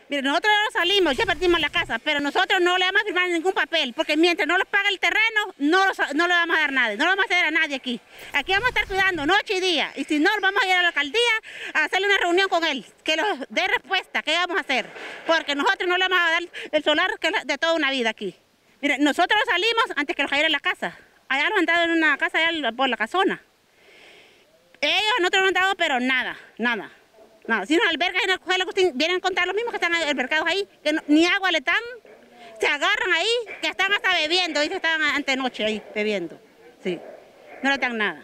Mire, nosotros no salimos, ya perdimos la casa, pero nosotros no le vamos a firmar ningún papel, porque mientras no nos paga el terreno, no le vamos a dar nada, no le vamos a ceder a nadie aquí. Aquí vamos a estar cuidando noche y día, y si no, vamos a ir a la alcaldía a hacerle una reunión con él, que nos dé respuesta, qué vamos a hacer, porque nosotros no le vamos a dar el solar que es de toda una vida aquí. Mire, nosotros salimos antes que nos cayera en la casa, allá nos han dado en una casa allá por la casona. Ellos a nosotros nos han dado, pero nada, nada. No, si nos albergan en el Colegio Agustín, vienen a contar los mismos que están albergados ahí, que no, ni agua le dan, se agarran ahí, que están hasta bebiendo, y que están antenoche ahí bebiendo. Sí, no le dan nada.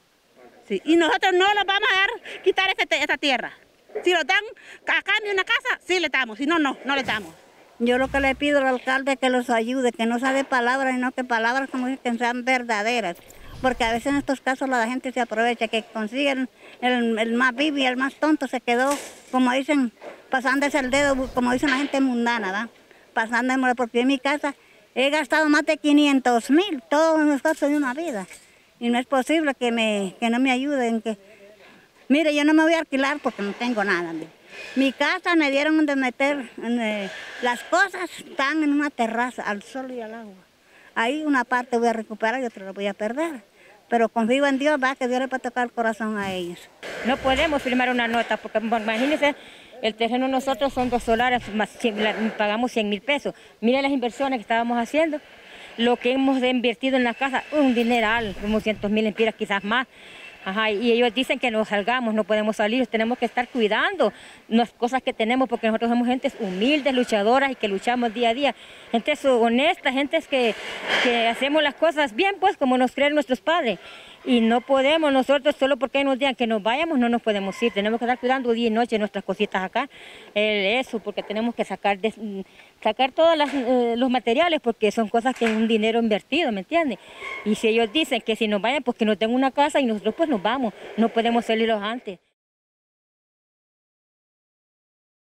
Sí, y nosotros no les vamos a dar, quitar esta tierra. Si nos dan a cambio de una casa, sí le damos, si no, no le damos. Yo lo que le pido al alcalde es que los ayude, que no sabe palabras, sino que palabras como que sean verdaderas. Porque a veces en estos casos la gente se aprovecha, que consiguen el más vivo y el más tonto se quedó, como dicen, pasándose el dedo, como dicen la gente mundana, ¿verdad? Pasándome, porque en mi casa he gastado más de 500,000, todos los gastos de una vida. Y no es posible que no me ayuden. Mire, yo no me voy a alquilar porque no tengo nada. Mire. Mi casa me dieron donde meter, las cosas están en una terraza, al sol y al agua. Ahí una parte voy a recuperar y otra la voy a perder. Pero confío en Dios, va, que Dios le va a tocar el corazón a ellos. No podemos firmar una nota, porque imagínense, el terreno nosotros son 2 solares, pagamos 100,000 pesos. Miren las inversiones que estábamos haciendo, lo que hemos invertido en la casa, un dineral, como 200,000 lempiras, quizás más. Ajá, y ellos dicen que nos salgamos, no podemos salir, tenemos que estar cuidando las cosas que tenemos, porque nosotros somos gentes humildes, luchadoras y que luchamos día a día, gentes honestas, gentes que hacemos las cosas bien, pues como nos creen nuestros padres. Y no podemos nosotros, solo porque nos digan que nos vayamos, no nos podemos ir. Tenemos que estar cuidando día y noche nuestras cositas acá. Eso, porque tenemos que sacar todos los materiales, porque son cosas que es un dinero invertido, ¿me entiendes? Y si ellos dicen que si nos vayan, pues que nos den una casa y nosotros pues nos vamos. No podemos salirlos antes.